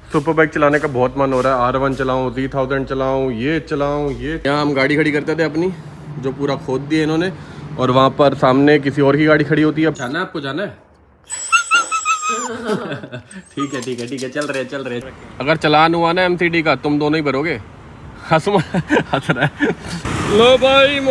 Super bike चलाने का बहुत मन हो रहा है। R1 चलाऊं, Z1000 चलाऊं, ये चलाऊं, ये। यहाँ हम गाड़ी खड़ी करते थे अपनी, जो पूरा खोद दिया इन्होंने, और वहाँ पर सामने किसी और की गाड़ी खड़ी होती है। अब जाना है आपको, जाना है? ठीक है ठीक है ठीक है, चल रहे। अगर चलान हुआ ना MCD का, तुम दोनों ही भरोगे। हंस रहा है। लो भाई,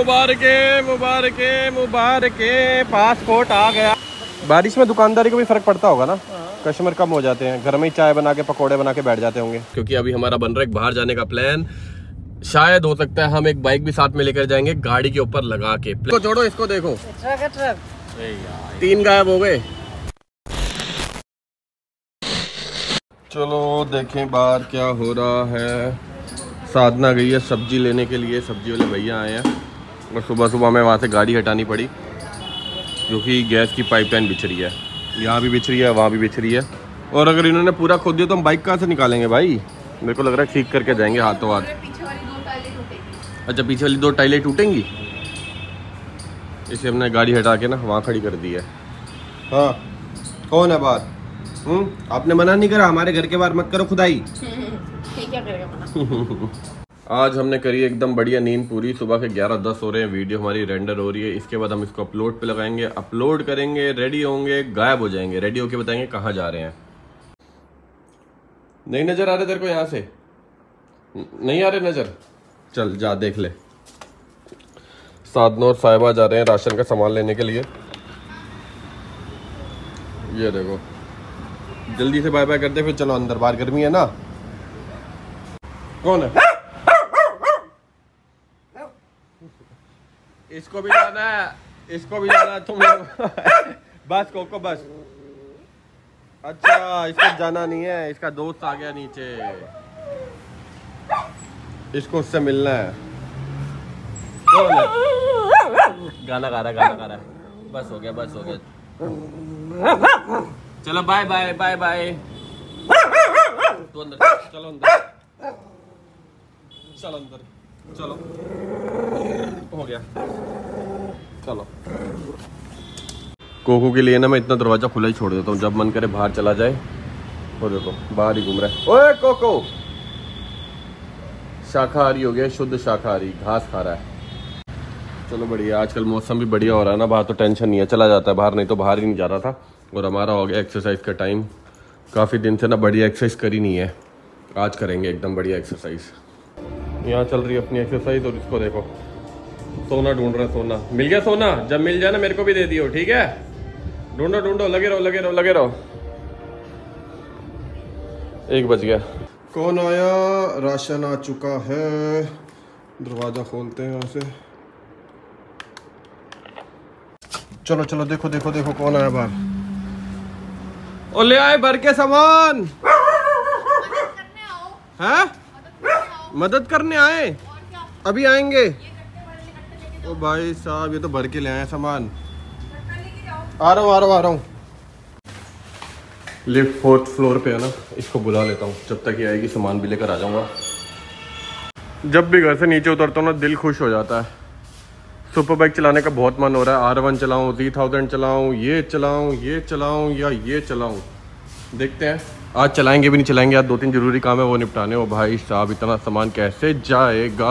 मुबारक, पासपोर्ट आ गया। बारिश में दुकानदारी को भी फर्क पड़ता होगा ना, कस्टमर कम हो जाते हैं, घर में ही चाय बना के पकौड़े बना के बैठ जाते होंगे। क्योंकि अभी हमारा बन रहा है बाहर जाने का प्लान। शायद हो सकता है हम एक बाइक भी साथ में लेकर जाएंगे, गाड़ी के ऊपर लगा के। इसको जोड़ो, इसको देखो, ट्रक। 3 गायब हो गए। चलो देखें बाहर क्या हो रहा है। साधना गई है सब्जी लेने के लिए, सब्जी वाले भैया आए हैं, और सुबह हमें वहाँ से गाड़ी हटानी पड़ी क्योंकि गैस की पाइपलाइन बिछ रही है। यहाँ भी बिछ रही है, वहाँ भी बिछ रही है, और अगर इन्होंने पूरा खोद दिया तो हम बाइक कहाँ से निकालेंगे भाई? मेरे को लग रहा है ठीक करके जाएंगे हाथों हाथ। अच्छा, पीछे वाली 2 टाइलें टूटेंगी, इसे हमने गाड़ी हटा के ना वहाँ खड़ी कर दी है। हाँ, कौन है बात? आपने मना नहीं करा, हमारे घर के बाहर मत करो खुदाई। क्या करेगा मना? आज हमने करी एकदम बढ़िया नींद पूरी। सुबह के 11:10 हो रहे हैं, वीडियो हमारी रेंडर हो रही है। इसके बाद हम इसको अपलोड पे लगाएंगे, अपलोड करेंगे, रेडी होंगे, गायब हो जाएंगे। रेडी होके बताएंगे कहाँ जा रहे हैं। नहीं नजर आ रहे तेरे को? यहाँ से नहीं आ रहे नजर? चल जा देख ले। साधना और साहिबा जा रहे हैं राशन का सामान लेने के लिए। ये देखो, जल्दी से बाय बाय करते फिर चलो अंदर, बाहर गर्मी है ना। कौन है? इसको भी जाना है तुम लोग। बस कोको बस। अच्छा, इसको जाना नहीं है, इसका दोस्त आ गया नीचे, इसको उससे मिलना है। कौन है? गाना गा रहा है। बस हो गया। चलो बाय बाय। तो अंदर चलो, चलो हो गया। चलो कोको के लिए ना मैं इतना दरवाजा खुला ही छोड़ देता हूँ, जब मन करे बाहर चला जाए। और देखो बाहर ही घूम रहा है। ओए कोको, शाकाहारी हो गया, शुद्ध शाकाहारी, घास खा रहा है। चलो बढ़िया, आजकल मौसम भी बढ़िया हो रहा है ना, बाहर तो टेंशन नहीं है, चला जाता है बाहर, नहीं तो बाहर ही नहीं जा रहा था। और हमारा हो गया एक्सरसाइज का टाइम। काफ़ी दिन से ना बढ़िया एक्सरसाइज करी नहीं है, आज करेंगे एकदम बढ़िया एक्सरसाइज। यहाँ चल रही है अपनी एक्सरसाइज, और इसको देखो, सोना ढूंढ रहा है। सोना मिल गया? सोना जब मिल जाए ना मेरे को भी दे दियो, ठीक है? ढूंढो, लगे रहो। 1 बज गया। कौन आया? राशन आ चुका है। दरवाजा खोलते हैं यहाँ से। चलो देखो कौन आया बाहर। ओ ले आए भर के सामान। हैं? मदद करने आए? अभी आएंगे। ओ भाई साहब, ये तो भर के ले आए सामान। आ रहा हूँ। लिफ्ट 4th फ्लोर पे है ना, इसको बुला लेता हूँ, जब तक ये आएगी सामान भी लेकर आ जाऊँगा। जब भी घर से नीचे उतरता हूँ ना, दिल खुश हो जाता है। सुपर बाइक चलाने का बहुत मन हो रहा है। R1 चलाऊं, Z1000 चलाऊं, ये चलाऊं या ये चलाऊं। देखते हैं, आज चलाएंगे भी नहीं चलाएंगे। आज 2-3 जरूरी काम है, वो निपटाने। हो भाई साहब, इतना सामान कैसे जाएगा?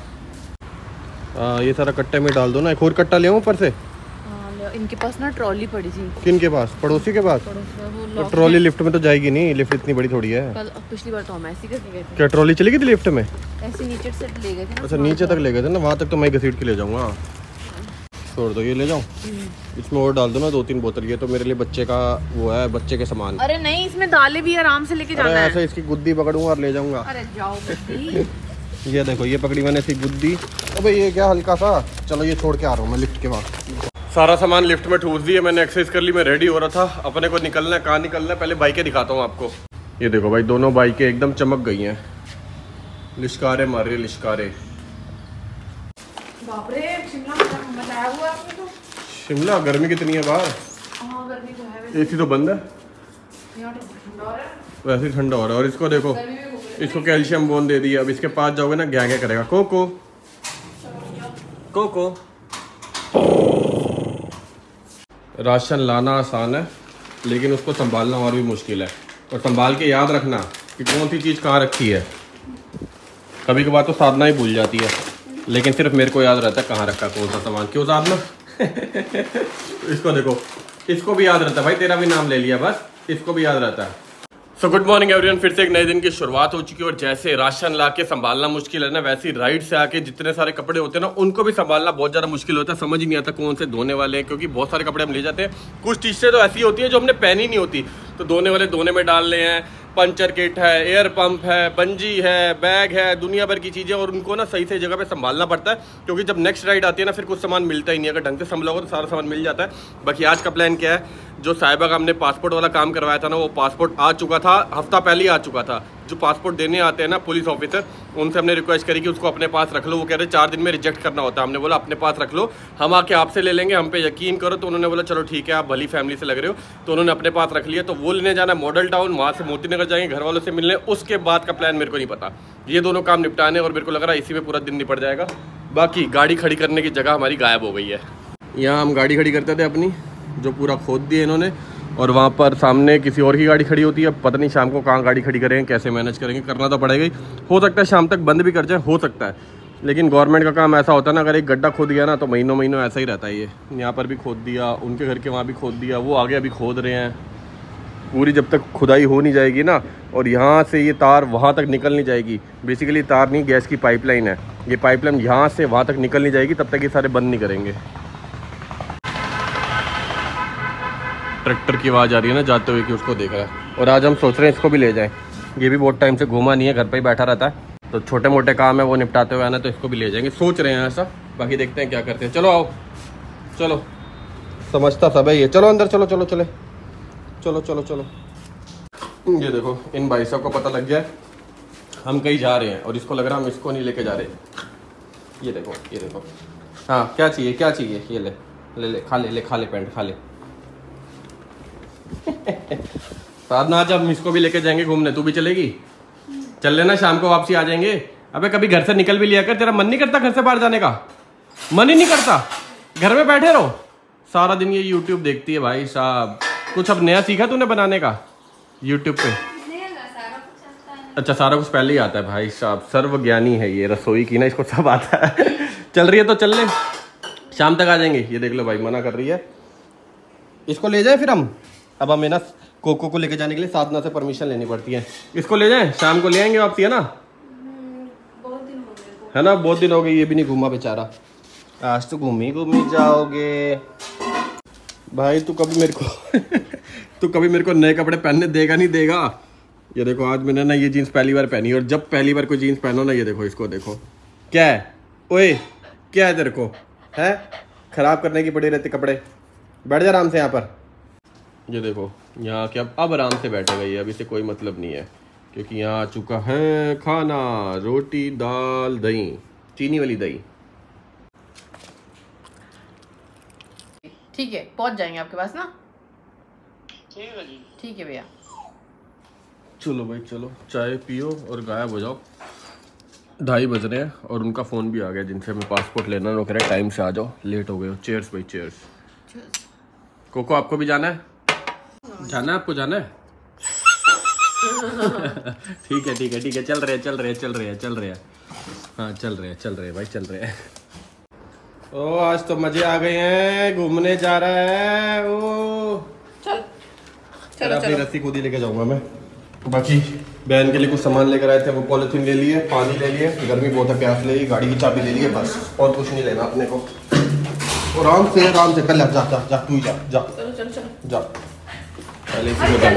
ये सारा कट्टे में डाल दो ना। एक और कट्टा ले आऊं ऊपर से? इनके पास ना ट्रॉली पड़ी थी। किनके पास? पड़ोसी के पास। तो ट्रॉली लिफ्ट में तो जाएगी नहीं, लिफ्ट इतनी बड़ी थोड़ी है। पिछली बार तो हम ऐसे करके गए थे। क्या ट्रॉली चली गई थी लिफ्ट में? ऐसे नीचे से ले गए थे। अच्छा, नीचे तक ले गए थे ना, वहाँ तक तो मैं घसीट के ले जाऊंगा। छोड़ दो, ये ले जाऊं? इसमें और डाल दो ना 2-3 बोतल। ये तो मेरे लिए बच्चे का वो है, बच्चे के सामान। अरे नहीं, इसमें दालें भी आराम से लेके जाना है। ऐसे इसकी गुद्दी पकड़ूंगा और ले जाऊंगा। अरे जाओ गुद्दी। ये देखो, ये पकड़ी मैंने इसकी गुद्दी। अबे ये क्या हल्का सा। चलो ये छोड़ के आ रहा हूँ मैं लिफ्ट के बाद। सारा सामान लिफ्ट में ठूस दिया मैंने, एक्सरसाइज कर ली, मैं रेडी हो रहा था। अपने को निकलना है, कहाँ निकलना है पहले बाइकें दिखाता हूँ आपको। ये देखो भाई, दोनों बाइकें एकदम चमक गई हैं, लिश्कारे मार रही है, लिश्कारे। बाप रे, शिमला मचाया हुआ है आपने तो। शिमला गर्मी कितनी है बाहर? हाँ गर्मी तो है। एसी तो बंद है, वैसे ही ठंडा हो रहा है। और इसको देखो, इसको कैल्शियम बोन दे दिया। अब इसके पास जाओगे ना, क्या क्या करेगा। Cocoa cocoa. राशन लाना आसान है, लेकिन उसको संभालना और भी मुश्किल है। और संभाल के याद रखना, कि कौन सी चीज़ कहाँ रखी है। कभी कभार तो साधना ही भूल जाती है, लेकिन सिर्फ मेरे को याद रहता है कहाँ रखा कौन सा सामान। क्यों साधना? इसको देखो, इसको भी याद रहता है भाई, तेरा भी नाम ले लिया बस, इसको भी याद रहता है। सो गुड मॉर्निंग एवरीवन, फिर से एक नए दिन की शुरुआत हो चुकी है। और जैसे राशन ला के संभालना मुश्किल है ना, वैसे ही राइड से आके जितने सारे कपड़े होते हैं ना, उनको भी संभालना बहुत ज़्यादा मुश्किल होता है। समझ ही नहीं आता कौन से धोने वाले हैं, क्योंकि बहुत सारे कपड़े हम ले जाते हैं। कुछ टी-शर्टें तो ऐसी होती है जो हमने पहनी नहीं होती, तो धोने वाले धोने में डालने हैं। पंचर किट है, एयर पंप है, बंजी है, बैग है, दुनिया भर की चीज़ें, और उनको ना सही सही जगह पे संभालना पड़ता है, क्योंकि जब नेक्स्ट राइड आती है ना, फिर कुछ सामान मिलता ही नहीं। अगर ढंग से संभला होगा तो सारा सामान मिल जाता है। बाकी आज का प्लान क्या है, जो साहिबा का हमने पासपोर्ट वाला काम करवाया था ना, वो पासपोर्ट आ चुका था, हफ्ता पहले ही आ चुका था। जो पासपोर्ट देने आते हैं ना पुलिस ऑफिसर, उनसे हमने रिक्वेस्ट करी कि उसको अपने पास रख लो। वो कह रहे 4 दिन में रिजेक्ट करना होता है। हमने बोला अपने पास रख लो, हम आके आपसे ले लेंगे, हम पे यकीन करो। तो उन्होंने बोला चलो ठीक है, आप भली फैमिली से लग रहे हो, तो उन्होंने अपने पास रख लिया। तो वो लेने जाना मॉडल टाउन, वहाँ से मोती नगर जाएंगे घर वालों से मिलने। उसके बाद का प्लान मेरे को नहीं पता, ये दोनों काम निपटाने, और मेरे को लग रहा है इसी में पूरा दिन निपट जाएगा। बाकी गाड़ी खड़ी करने की जगह हमारी गायब हो गई है। यहाँ हम गाड़ी खड़ी करते थे अपनी, जो पूरा खोद दिया इन्होंने, और वहाँ पर सामने किसी और की गाड़ी खड़ी होती है। पता नहीं शाम को कहाँ गाड़ी खड़ी करेंगे, कैसे मैनेज करेंगे, करना तो पड़ेगा ही। हो सकता है शाम तक बंद भी कर जाए, हो सकता है, लेकिन गवर्नमेंट का काम ऐसा होता है ना, अगर एक गड्ढा खोद गया ना तो महीनों महीनों ऐसा ही रहता है। ये यहाँ पर भी खोद दिया, उनके घर के वहाँ भी खोद दिया, वो आगे अभी खोद रहे हैं। पूरी जब तक खुदाई हो नहीं जाएगी ना, और यहाँ से ये तार वहाँ तक निकल नहीं जाएगी, बेसिकली तार नहीं, गैस की पाइपलाइन है, ये पाइपलाइन यहाँ से वहाँ तक निकल नहीं जाएगी, तब तक ये सारे बंद नहीं करेंगे। ट्रैक्टर की आवाज़ आ रही है ना जाते हुए कि उसको देख रहा है। और आज हम सोच रहे हैं इसको भी ले जाएं, ये भी बहुत टाइम से घूमा नहीं है, घर पे ही बैठा रहता है, तो छोटे मोटे काम है वो निपटाते हुए आना, तो इसको भी ले जाएंगे, सोच रहे हैं ऐसा। बाकी देखते हैं क्या करते हैं। चलो आओ, चलो, समझता सब है ये। चलो अंदर, चलो चलो चले, चलो चलो चलो। ये देखो, इन भाई साहब को पता लग गया हम कहीं जा रहे हैं, और इसको लग रहा है हम इसको नहीं लेके जा रहे। ये देखो, ये देखो। हाँ, क्या चाहिए, क्या चाहिए? ये ले ले ले, खा ले, ले खा ले, पेंट खा ले। साधना आज हम इसको भी लेके जाएंगे घूमने, तू भी चलेगी? चल लेना, शाम को वापसी आ जाएंगे। अबे कभी घर से निकल भी लिया कर, तेरा मन नहीं करता घर से बाहर जाने का? मन ही नहीं करता, घर में बैठे रहो सारा दिन। ये यूट्यूब देखती है भाई साहब। कुछ अब नया सीखा तूने बनाने का यूट्यूब पे? अच्छा, सारा कुछ पहले ही आता है भाई साहब, सर्वज्ञानी है ये रसोई की ना, इसको सब आता है। चल रही है तो चल ले, शाम तक आ जाएंगे। ये देख लो भाई, मना कर रही है। इसको ले जाए फिर हम, अब हमें ना कोको को लेके जाने के लिए साधना से परमिशन लेनी पड़ती है। इसको ले जाएं, शाम को ले आएंगे वापसी, है ना? बहुत दिन हो गए, है ना, बहुत दिन हो गए, ये भी नहीं घूमा बेचारा। आज तो घूमी जाओगे भाई। तू कभी मेरे को तू कभी मेरे को नए कपड़े पहनने देगा नहीं देगा। ये देखो, आज मैंने ना ये जीन्स पहली बार पहनी, और जब पहली बार कोई जीन्स पहनो ना, ये देखो, इसको देखो क्या है। ओए क्या है तेरे को, है खराब करने की पड़ी रहती कपड़े। बैठ जा आराम से यहाँ पर। ये देखो, यहाँ क्या अब आराम से बैठेगा ये, अभी से कोई मतलब नहीं है, क्योंकि यहाँ आ चुका है खाना, रोटी दाल दही, चीनी वाली दही। ठीक है, पहुंच जाएंगे आपके पास ना। ठीक है जी, ठीक है भैया। चलो भाई चलो, चाय पियो और गायब हो जाओ। 2:30 बज रहे हैं, और उनका फ़ोन भी आ गया जिनसे हमें पासपोर्ट लेना है। वो कह रहे टाइम से आ जाओ, लेट हो गए हो। चेयर्स भाई, चेयर्स। कोको आपको भी जाना है? जाना है आपको, जाना है? ठीक है ठीक है ठीक है, चल रहे चल रहे चल रहे चल रहे। हाँ चल रहे भाई, चल रहे हैं। ओ आज तो मजे आ गए हैं, घूमने जा रहा है वो। चल चलो अपनी रस्सी खुद ही लेके जाऊंगा मैं। बाकी बहन के लिए कुछ सामान लेकर आए थे, वो पॉलिथीन ले लिए, पानी ले लिए, गर्मी बहुत है, प्यास ले ली, गाड़ी की चाबी ले लिए, बस और कुछ नहीं लेना अपने को। और आराम से कर ले, जा जा जा, तू ही जा जा, चलो चलो चलो जा। पहले इसी को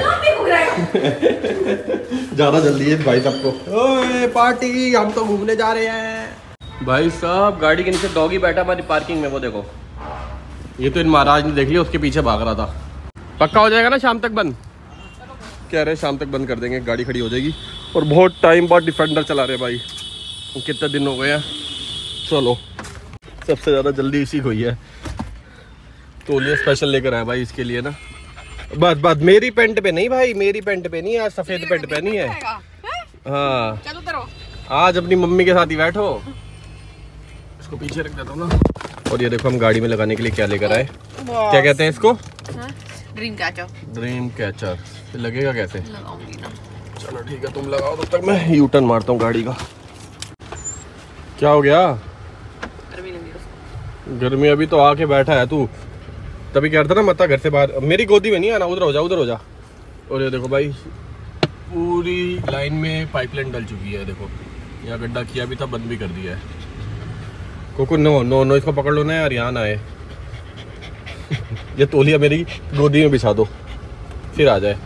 ज़्यादा जल्दी है भाई सबको। ओए पार्टी, हम तो घूमने जा रहे हैं भाई साहब। गाड़ी के नीचे डॉगी बैठा हमारी पार्किंग में, वो देखो। ये तो इन महाराज ने देख लिया, उसके पीछे भाग रहा था। पक्का हो जाएगा ना शाम तक बंद? कह रहे शाम तक बंद कर देंगे, गाड़ी खड़ी हो जाएगी। और बहुत टाइम बाद डिफेंडर चला रहे भाई, कितने दिन हो गए हैं। चलो, सबसे ज़्यादा जल्दी इसी को ही है, तो ये स्पेशल लेकर आया भाई इसके लिए ना। बस मेरी पेंट पे नहीं भाई, मेरी पेंट पे नहीं, आज सफेद पेंट पहनी है। हाँ चलो करो, आज अपनी मम्मी के साथ ही बैठो। इसको पीछे रख देता हूँ ना। और ये देखो, हम गाड़ी में लगाने के लिए क्या लेकर आए, क्या कहते हैं इसको? Dream catcher. Dream catcher. लगेगा कैसे? लगाऊंगी ना। चलो ठीक है, तुम लगाओ तब तक मैं यू टर्न मारता हूँ गाड़ी का। क्या हो गया? गर्मी लगी उसको। गर्मी अभी तो आके बैठा है तू, तभी कह रहा था ना मत घर से बाहर, मेरी गोदी में नहीं आना, उधर हो जा उधर हो जा। और ये देखो भाई पूरी लाइन में पाइपलाइन डल चुकी है, देखो यहाँ गड्ढा किया भी था, बंद भी कर दिया है। कोको नो नो नो, इसको पकड़ लो ना यार, यहाँ ना आए। ये तौलिया मेरी गोदी में बिछा दो फिर आ जाए।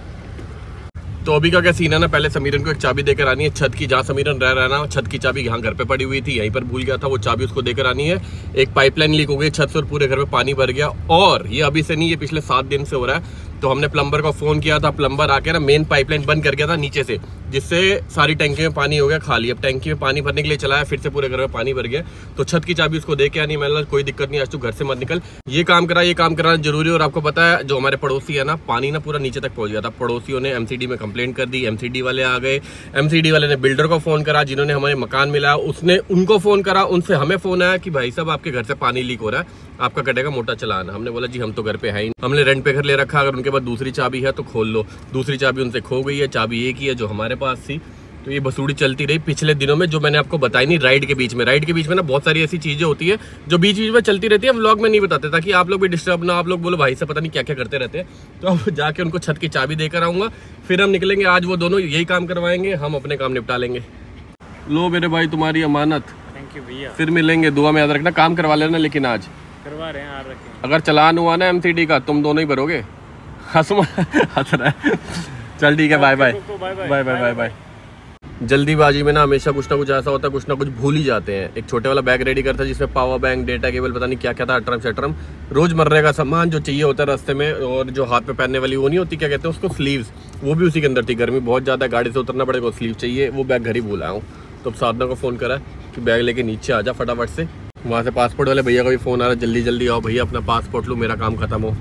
तो अभी का क्या सीन है ना, पहले समीरन को एक चाबी देकर आनी है छत की, जहाँ समीरन रह रहा है ना, छत की चाबी यहाँ घर पे पड़ी हुई थी, यहीं पर भूल गया था, वो चाबी उसको देकर आनी है। एक पाइपलाइन लीक हो गई छत से और पूरे घर में पानी भर गया, और ये अभी से नहीं, ये पिछले 7 दिन से हो रहा है। तो हमने प्लम्बर को फोन किया था, प्लम्बर आके ना मेन पाइपलाइन बंद कर गया था नीचे से, जिससे सारी टैंकी में पानी हो गया खाली। अब टैंकी में पानी भरने के लिए चलाया, फिर से पूरे घर में पानी भर गया। तो छत की चाबी उसको दे के आनी, मैंने कोई दिक्कत नहीं, आज तू घर से मत निकल, ये काम कराना जरूरी। और आपको पता है जो हमारे पड़ोसी है ना, पानी ना पूरा नीचे तक पहुंच गया था, पड़ोसियों ने एमसीडी में कंप्लेंट कर दी, एमसीडी वाले आ गए, एमसीडी वाले ने बिल्डर को फोन करा, जिन्होंने हमें मकान मिला उसने उनको फोन करा, उनसे हमें फोन आया कि भाई साहब आपके घर से पानी लीक हो रहा है, आपका कटेगा मोटा चलान। हमने बोला जी हम तो घर पे है ही, हमने रेंट पे घर ले रखा, अगर उनके पास दूसरी चाबी है तो खोल लो। दूसरी चाबी उनसे खो गई है, चाबी एक ही है जो हमारे पास थी। तो ये बसूड़ी चलती रही पिछले दिनों में, जो मैंने आपको बताई नहीं, राइड के बीच में ना बहुत सारी ऐसी चीजें होती है जो बीच में चलती रहती है, व्लॉग में नहीं बताते, ताकि आप लोग भी डिस्टर्ब ना, आप लोग बोलो भाई से पता नहीं क्या क्या करते रहते हैं। तो अब जाके उनको छत की चाबी देकर आऊंगा, फिर हम निकलेंगे। आज वो दोनों यही काम करवाएंगे, हम अपने काम निपटा लेंगे। लो मेरे भाई तुम्हारी अमानत। थैंक यू भैया। फिर मिलेंगे, दुआ में याद रखना, काम करवा लेना, लेकिन आज करवा रहे हैं, आ रखे। अगर चलान हुआ ना एमसीडी का, तुम दोनों ही भरोगे। हंस रहा है। चल ठीक है, bye bye bye bye bye bye. जल्दीबाजी में ना हमेशा कुछ ना कुछ ऐसा होता है, कुछ ना कुछ भूल ही जाते हैं। एक छोटे वाला बैग रेडी करता है जिसमें पावर बैंक, डेटा केबल, पता नहीं क्या क्या था, अटरम शटरम, रोजमर्रे का सामान जो चाहिए होता है रास्ते में। और जो हाथ पे पहनने वाली वो नहीं होती, क्या कहते हैं उसको, स्लीव्स, वो भी उसी के अंदर थी। गर्मी बहुत ज़्यादा, गाड़ी से उतरना पड़ेगा, स्लीव चाहिए, वो बैग घर ही भूल आया हूँ। तो अब साधना को फ़ोन करा कि बैग लेके नीचे आ जा फटाफट से। वहाँ से पासपोर्ट वाले भैया का भी फ़ोन आ रहा है, जल्दी जल्दी आओ भैया, अपना पासपोर्ट लो, मेरा काम खत्म हो।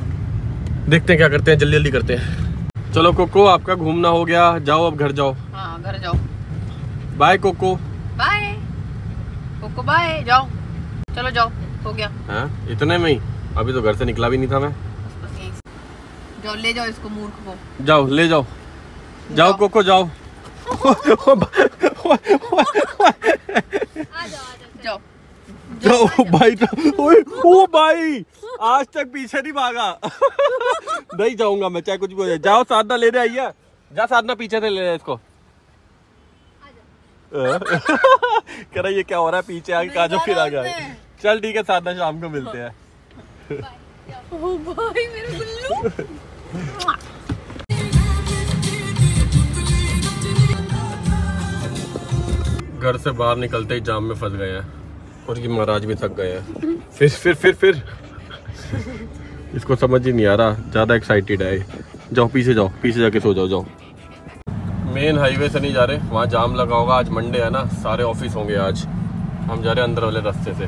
देखते हैं क्या करते हैं, जल्दी जल्दी करते हैं। चलो कोको, आपका घूमना हो गया, जाओ अब घर जाओ। हाँ घर जाओ। Bye Coco. Bye Coco, bye, जाओ, चलो जाओ, हो गया। हाँ इतने में ही? अभी तो घर से निकला भी नहीं था मैं। बस यहीं से। जाओ ले जाओ इसको, मूर्ख को। जाओ ले जाओ, जाओ कोको जाओ। जाओ जाओ भाई, ओ भाई आज तक पीछे नहीं भागा। नहीं जाऊंगा मैं, चाहे कुछ भी हो जाए। जाओ साधना लेने आई है, जा साधना पीछे से ले इसको। कह रहा ये क्या हो रहा है, पीछे आगे काजो फिर आ गया। चल ठीक है साधना, शाम को मिलते हैं। ओ भाई मेरे गुल्लू। घर से बाहर निकलते ही जाम में फंस गए हैं, और ये महाराज भी थक गए हैं। फिर इसको समझ ही नहीं आ रहा, ज्यादा एक्साइटेड है। जाओ पीछे जाओ, पीछे जाके सो जाओ। जाओ मेन हाईवे से नहीं जा रहे, वहाँ जाम लगा होगा, आज मंडे है ना, सारे ऑफिस होंगे आज। हम जा रहे हैं अंदर वाले रास्ते से।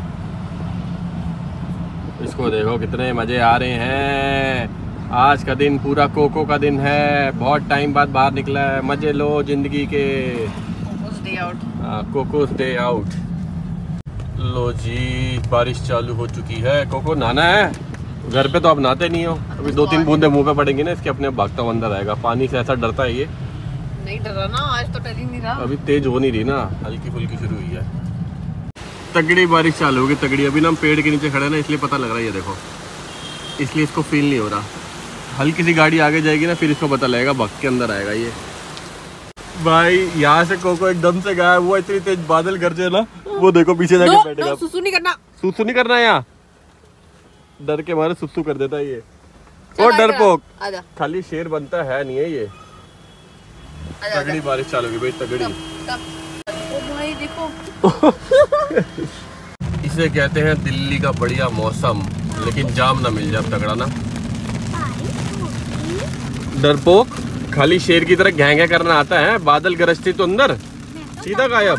इसको देखो कितने मजे आ रहे हैं, आज का दिन पूरा कोको का दिन है, बहुत टाइम बाद बाहर निकला है, मजे लो जिंदगी के। Coco's day out. लो जी बारिश चालू हो चुकी है। कोको नहाना है? घर पे तो आप नहाते नहीं हो, अभी 2-3 बूंदे मुंह पे पड़ेंगी ना इसके, अपने भागता हुआ अंदर आएगा। पानी से ऐसा डरता है ये, नहीं डर रहा ना, आज तो डर ही नहीं रहा। अभी तेज हो नहीं रही ना, हल्की फुल्की शुरू हुई है। तगड़ी बारिश चालू होगी, तगड़ी। अभी ना हम पेड़ के नीचे खड़े हैं ना, इसलिए पता लग रहा है, ये देखो, इसलिए इसको फील नहीं हो रहा। हल्की सी गाड़ी आगे जाएगी ना, फिर इसको पता लगेगा, भग के अंदर आएगा ये। भाई यहाँ से कोको एकदम से गायब हुआ, इतनी तेज बादल गरजे ना, वो देखो पीछे जाके बैठेगा। सुसु नहीं करना, सुसु नहीं करना, यहाँ डर के मारे सुसु कर देता है ये। ओ डरपोक, खाली शेर बनता है नहीं है ये। तगड़ी बारिश चालू होगी भाई, तगड़ी। ओ भाई देखो। इसे कहते हैं दिल्ली का बढ़िया मौसम, लेकिन जाम ना मिल जाए तगड़ा ना। डरपोक, खाली शेर की तरह घैं करना आता है, बादल गरजती तो अंदर सीधा गायब।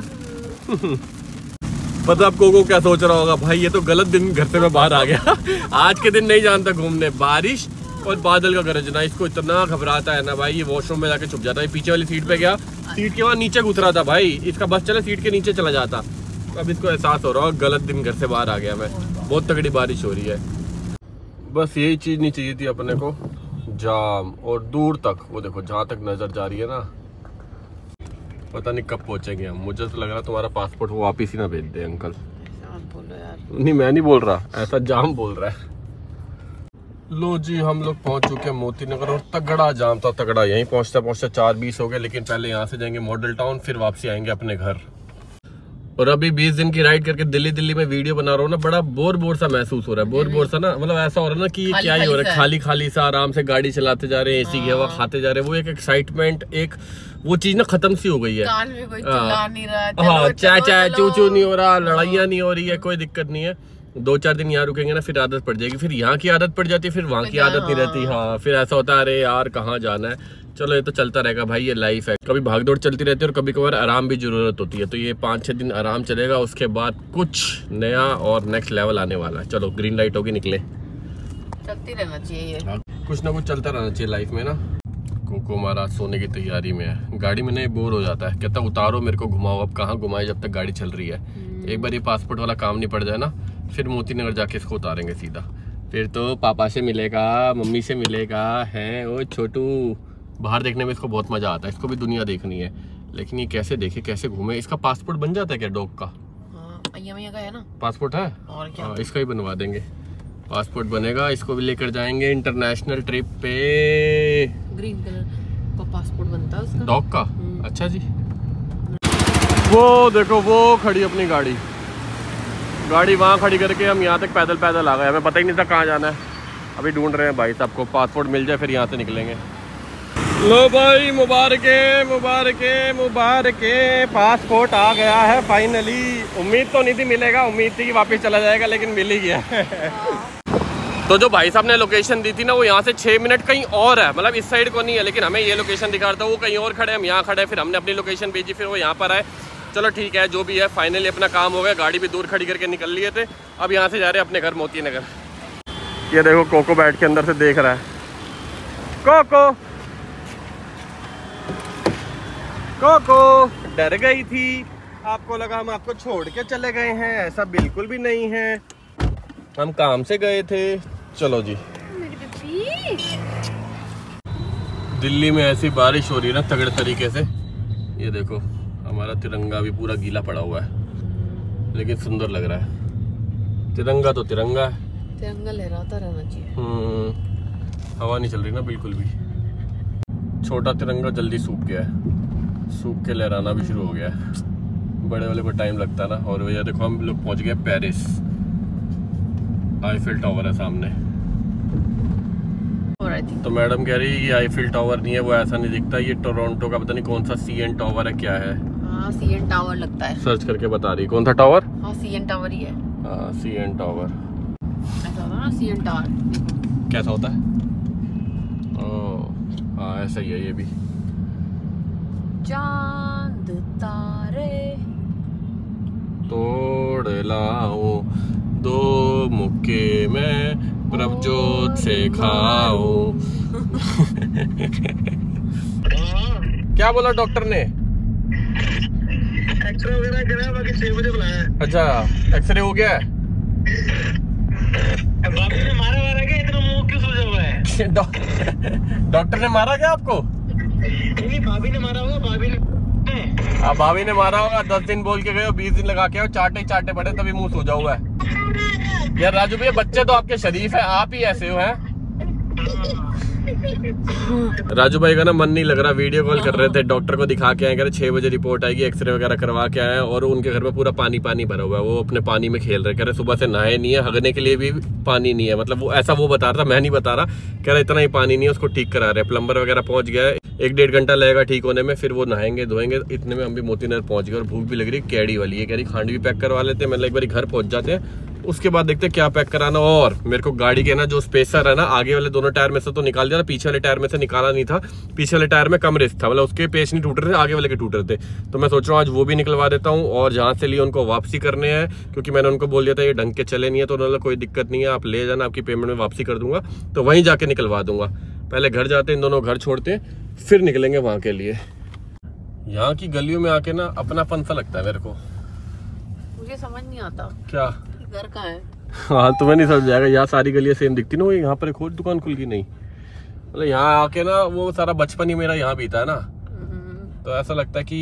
पता आपको को क्या सोच रहा होगा, भाई ये तो गलत दिन घर से मैं बाहर आ गया। आज के दिन नहीं जानता घूमने, बारिश और बादल का गरजना इसको इतना घबराता है ना भाई, ये वॉशरूम में जाके छुप जाता है। पीछे वाली सीट पे गया, सीट के वहाँ नीचे घुस रहा था भाई, इसका बस चला सीट के नीचे चला जाता। अब इसको एहसास हो रहा है गलत दिन घर से बाहर आ गया मैं। बहुत तगड़ी बारिश हो रही है। बस यही चीज नहीं चाहिए थी अपने को, जाम। और दूर तक वो देखो, जहाँ तक नजर जा रही है ना, पता नहीं कब पहुंचेंगे हम। मुझे तो लग रहा है तुम्हारा पासपोर्ट वो वापिस ही ना भेज दे अंकल। ऐसा मत बोलो यार। नहीं मैं नहीं बोल रहा, ऐसा जाम बोल रहा है। लो जी हम लोग पहुंच चुके हैं मोती नगर और तगड़ा जाम था, तगड़ा। यहीं पहुंचते पहुंचते 4:20 हो गए, लेकिन पहले यहाँ से जाएंगे मॉडल टाउन, फिर वापसी आएंगे अपने घर। और अभी 20 दिन की राइड करके दिल्ली में वीडियो बना रहा हूँ ना, बड़ा बोर सा महसूस हो रहा है। बोर सा ना, मतलब ऐसा हो रहा है ना कि ये क्या ही हो रहा है, खाली सा आराम से गाड़ी चलाते जा रहे हैं, एसी की हवा खाते जा रहे हैं। वो एक एक्साइटमेंट, एक वो चीज ना खत्म सी हो गई है। कान में कोई चिल्ला नहीं रहा, हाँ चाय चू नहीं हो रहा, लड़ाइयाँ नहीं हो रही है, कोई दिक्कत नहीं है। 2-4 दिन यहाँ रुकेंगे ना, फिर आदत पड़ जाएगी। फिर यहाँ की आदत पड़ जाती है, फिर वहाँ की आदत नहीं रहती। हाँ फिर ऐसा होता है, अरे यार कहाँ जाना है। चलो ये तो चलता रहेगा भाई, ये लाइफ है। कभी भागदौड़ चलती रहती है और कभी कभार आराम भी जरूरत होती है। तो ये 5-6 दिन आराम चलेगा, उसके बाद कुछ नया और नेक्स्ट लेवल आने वाला है। चलो ग्रीन लाइट होगी, निकले। चलती रहना चाहिए, कुछ ना कुछ चलता रहना चाहिए लाइफ में ना। कोको महाराज सोने की तैयारी में है, गाड़ी में नहीं बोर हो जाता है, कहता उतारो मेरे को घुमाओ। अब कहाँ घुमाए जब तक गाड़ी चल रही है। एक बार ये पासपोर्ट वाला काम नहीं पड़ जाए ना, फिर मोती नगर जाके इसको उतारेंगे सीधा। फिर तो पापा से मिलेगा, मम्मी से मिलेगा। है ओ छोटू, बाहर देखने में इसको बहुत मजा आता है, इसको भी दुनिया देखनी है। लेकिन ये कैसे देखे, कैसे घूमे। इसका पासपोर्ट बन जाता है क्या डॉग का? अय्या का है ना पासपोर्ट है, और क्या। इसका ही बनवा देंगे। पासपोर्ट बनेगा, इसको भी लेकर जाएंगे इंटरनेशनल ट्रिप पे। ग्रीन कलर का पासपोर्ट बनता है उसका, डॉग का। अच्छा जी, वो देखो वो खड़ी अपनी गाड़ी वहाँ खड़ी करके हम यहाँ तक पैदल आ गए। हमें पता ही नहीं था कहाँ जाना है। अभी ढूंढ रहे हैं भाई साहब को, पासपोर्ट मिल जाए फिर यहाँ से निकलेंगे। लो भाई मुबारके, पासपोर्ट आ गया है फाइनली। उम्मीद तो नहीं थी मिलेगा, उम्मीद थी कि वापस चला जाएगा, लेकिन मिल ही गया। तो जो भाई साहब ने लोकेशन दी थी ना, वो यहाँ से 6 मिनट कहीं और है, मतलब इस साइड को नहीं है, लेकिन हमें ये लोकेशन दिखा रहा था। वो कहीं और खड़े, हम यहाँ खड़े, फिर हमने अपनी लोकेशन भेजी, फिर वो यहाँ पर आए। चलो ठीक है, जो भी है फाइनली अपना काम हो गया। गाड़ी भी दूर खड़ी करके निकल लिए थे, अब यहाँ से जा रहे हैं अपने घर मोती नगर। ये देखो कोको बैठ के अंदर से देख रहा है। कोको डर गई थी, आपको लगा हम आपको छोड़ के चले गए हैं। ऐसा बिल्कुल भी नहीं है, हम काम से गए थे। चलो जी, दिल्ली में ऐसी बारिश हो रही है ना तगड़े तरीके से। ये देखो हमारा तिरंगा भी पूरा गीला पड़ा हुआ है, लेकिन सुंदर लग रहा है। तिरंगा तो तिरंगा है, तिरंगा लहराता रहना चाहिए। हवा नहीं चल रही ना बिल्कुल भी। छोटा तिरंगा जल्दी सूख गया है, सूख के लहराना भी शुरू हो गया है। बड़े वाले को टाइम लगता है ना। और वजह देखो हम लोग पहुंच गए पेरिस, आईफिल टावर है सामने। तो मैडम कह रही है ये आईफिल टावर नहीं है, वो ऐसा नहीं दिखता, ये टोरंटो का पता नहीं कौन सा CN टावर है, क्या है। हाँ CN टावर लगता है, सर्च करके बता रही। कौन सा टावर? हाँ CN टावर ही है। हाँ CN टावर ऐसा होता है ना, CN टावर कैसा होता है? हाँ ऐसा ही है ये भी। चांद तारे तोड़ लाऊं 2 मुक्के में प्रभजोत से खाऊं। क्या बोला डॉक्टर ने? एक्सरे वगैरह करा, बाकी 6 बजे बुलाया। अच्छा एक्सरे हो गया है। भाभी ने मारा क्या, इतना मुंह क्यों सूजा हुआ है? डॉक्टर ने मारा क्या आपको? नहीं भाभी ने मारा होगा, भाभी ने मारा होगा। 10 दिन बोल के गए हो, 20 दिन लगा के हो, चाटे पड़े तभी मुंह सूजा हुआ है। यार राजू भैया बच्चे तो आपके शरीफ है, आप ही ऐसे हो हैं। राजू भाई का ना मन नहीं लग रहा, वीडियो कॉल कर रहे थे, डॉक्टर को दिखा के आए, कह रहे 6 बजे रिपोर्ट आएगी, एक्सरे वगैरह करवा के आए। और उनके घर में पूरा पानी भरा हुआ है, वो अपने पानी में खेल रहे, कह रहे सुबह से नहाए नहीं है, हगने के लिए भी पानी नहीं है। मतलब वो ऐसा वो बता रहा था, मैं नहीं बता रहा। कह रहा इतना ही पानी नहीं है, उसको ठीक करा रहे, प्लम्बर वगैरह पहुंच गया है, 1-1.5 घंटा लगेगा ठीक होने में, फिर वो नहाएंगे धोएंगे। इतने में हम भी मोती नगर पहुंच गए और भूख भी लग रही, कैडी वाली है। कह रही खांड भी पैक करवा लेते हैं, मतलब एक बार घर पहुंच जाते हैं, उसके बाद देखते हैं क्या पैक कराना। और मेरे को गाड़ी के ना जो स्पेसर है ना, आगे वाले दोनों टायर में से तो निकाल दिया, पीछे वाले टायर में से निकाला नहीं था। पीछे वाले टायर में कम रिस्क था, मतलब उसके पेच नहीं टूट रहे थे, आगे वाले के टूट रहे थे। तो मैं सोच रहा हूँ आज वो भी निकलवा देता हूँ, और जहाँ से लिए उनको वापसी करने हैं, क्योंकि मैंने उनको बोल दिया था ये ढंग के चले नहीं है। तो उन्होंने कोई दिक्कत नहीं है, आप ले जाना, आपकी पेमेंट में वापसी कर दूंगा। तो वहीं जाके निकलवा दूंगा। पहले घर जाते हैं, इन दोनों घर छोड़ते हैं, फिर निकलेंगे वहां के लिए। यहाँ की गलियों में आके ना अपनापन सा लगता है मेरे को। मुझे समझ नहीं आता क्या घर कहाँ है। हाँ तुम्हें नहीं समझ जाएगा, यहाँ सारी गलियां सेम दिखती ना। वो यहाँ पर एक और दुकान खुल गई नहीं, मतलब यहाँ आके ना वो सारा बचपन ही मेरा यहाँ बीता है ना। तो ऐसा लगता है कि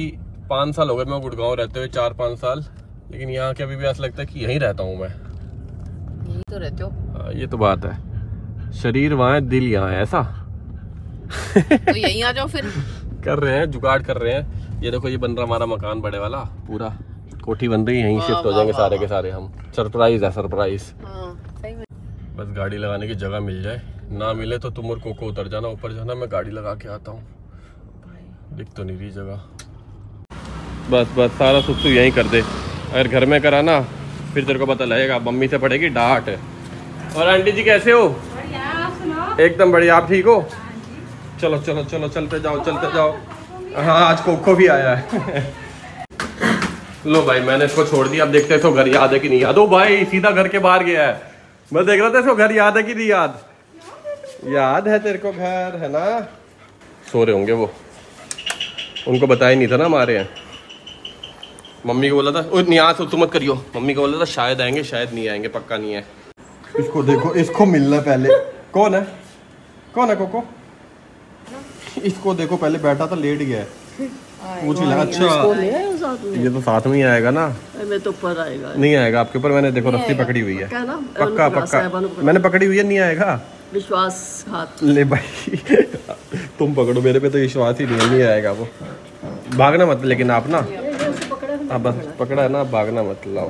5 साल हो गए मैं गुड़गांव रहते हुए, 4-5 साल, लेकिन यहाँ के अभी भी ऐसा लगता है कि यहीं रहता हूँ मैं। यही तो रहते हो। ये तो बात है, शरीर वहाँ है, दिल यहाँ है, ऐसा। तो यहीं आ जाओ फिर। कर रहे हैं, जुगाड़ कर रहे हैं। ये देखो, ये बन रहा हमारा मकान बड़े वाला, पूरा कोठी बन रही है, यहीं शिफ्ट हो जाएंगे सारे के सारे हम। सरप्राइज है, सरप्राइज। सही में। बस गाड़ी लगाने की जगह मिल जाए, ना मिले तो तुम और कोको उतर जाना, ऊपर जाना, मैं गाड़ी लगा के आता हूँ। दिख तो नहीं रही जगह। बस सारा सुख तो यहीं कर दे। अगर घर में करा ना फिर तेरे को पता लगेगा, मम्मी से पड़ेगी डांट। और आंटी जी कैसे हो? एकदम बढ़िया, आप ठीक हो? चलो चलो चलो, चलते जाओ। हाँ, आज कोको भी आया है। लो भाई, मैंने इसको छोड़ दिया, अब देखते हैं इसको घर याद है कि नहीं याद। ओ भाई, सीधा घर के बाहर गया है। मैं देख रहा था इसको घर याद है कि नहीं याद। याद है तेरे को घर, है ना? सो रहे होंगे वो, उनको बताया नहीं था ना हमारे यहाँ। मम्मी को बोला था, ओ नियाज तुम मत करियो, मम्मी को बोला था शायद आएंगे, शायद नहीं आएंगे, पक्का नहीं है। इसको देखो, इसको मिलना पहले। कौन है कोको? इसको देखो, पहले बैठा था, लेट गया है। पूछ ही लगा। अच्छा, ये तो साथ में ही आएगा ना? मैं तो ऊपर आएगा। नहीं आएगा आपके ऊपर, मैंने देखो रस्सी पकड़ी हुई है। पक्का मैंने पकड़ी हुई है, नहीं आएगा। विश्वास ले भाई, तुम पकड़ो, मेरे पे तो विश्वास ही नहीं आएगा वो। भागना मत लेकिन आप ना, अब बस पकड़ा है ना, भागना मत। लाओ,